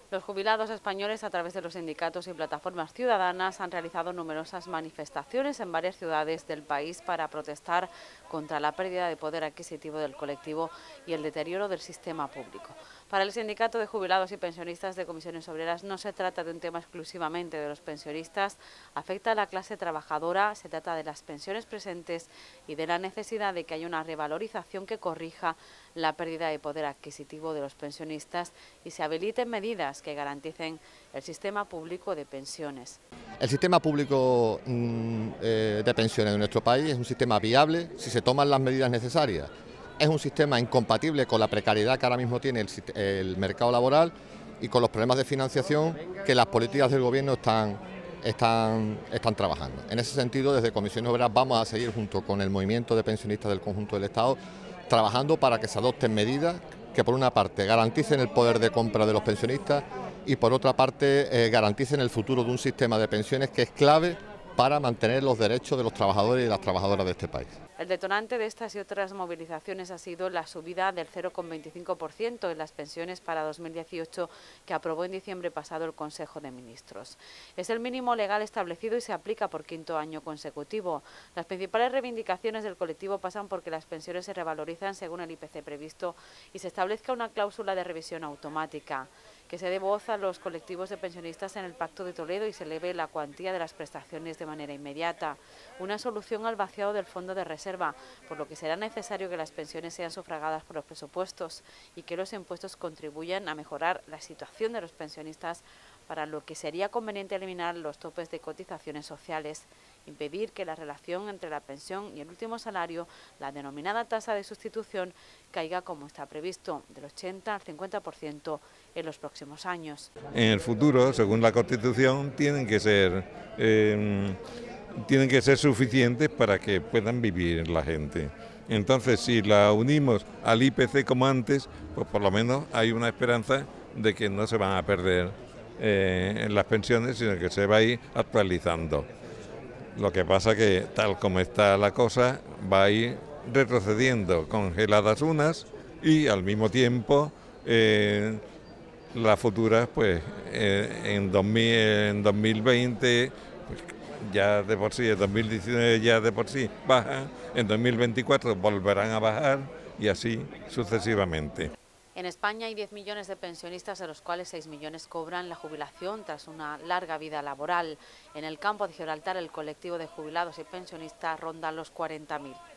Los jubilados españoles, a través de los sindicatos y plataformas ciudadanas, han realizado numerosas manifestaciones en varias ciudades del país para protestar contra la pérdida de poder adquisitivo del colectivo y el deterioro del sistema público. Para el Sindicato de Jubilados y Pensionistas de Comisiones Obreras no se trata de un tema exclusivamente de los pensionistas, afecta a la clase trabajadora, se trata de las pensiones presentes y de la necesidad de que haya una revalorización que corrija la pérdida de poder adquisitivo de los pensionistas y se habiliten medidas que garanticen el sistema público de pensiones. El sistema público de pensiones de nuestro país es un sistema viable si se toman las medidas necesarias. Es un sistema incompatible con la precariedad que ahora mismo tiene el mercado laboral y con los problemas de financiación que las políticas del gobierno están trabajando. En ese sentido, desde Comisiones Obreras vamos a seguir junto con el movimiento de pensionistas del conjunto del Estado trabajando para que se adopten medidas que por una parte garanticen el poder de compra de los pensionistas y por otra parte garanticen el futuro de un sistema de pensiones que es clave para mantener los derechos de los trabajadores y las trabajadoras de este país. El detonante de estas y otras movilizaciones ha sido la subida del 0,25% en las pensiones para 2018 que aprobó en diciembre pasado el Consejo de Ministros. Es el mínimo legal establecido y se aplica por quinto año consecutivo. Las principales reivindicaciones del colectivo pasan por que las pensiones se revalorizan según el IPC previsto y se establezca una cláusula de revisión automática, que se dé voz a los colectivos de pensionistas en el Pacto de Toledo y se eleve la cuantía de las prestaciones de manera inmediata, una solución al vaciado del fondo de reserva, por lo que será necesario que las pensiones sean sufragadas por los presupuestos y que los impuestos contribuyan a mejorar la situación de los pensionistas, para lo que sería conveniente eliminar los topes de cotizaciones sociales, impedir que la relación entre la pensión y el último salario, la denominada tasa de sustitución, caiga como está previsto, del 80 al 50% en los próximos años. En el futuro, según la Constitución, tienen que ser suficientes para que puedan vivir la gente. Entonces, si la unimos al IPC como antes, pues por lo menos hay una esperanza de que no se van a perder en las pensiones, sino que se va a ir actualizando. Lo que pasa que, tal como está la cosa, va a ir retrocediendo, congeladas unas y al mismo tiempo las futuras, pues en 2020 pues, ya de por sí, en 2019 ya de por sí bajan, en 2024 volverán a bajar y así sucesivamente. En España hay 10 millones de pensionistas, de los cuales 6 millones cobran la jubilación tras una larga vida laboral. En el campo de Gibraltar, el colectivo de jubilados y pensionistas ronda los 40.000.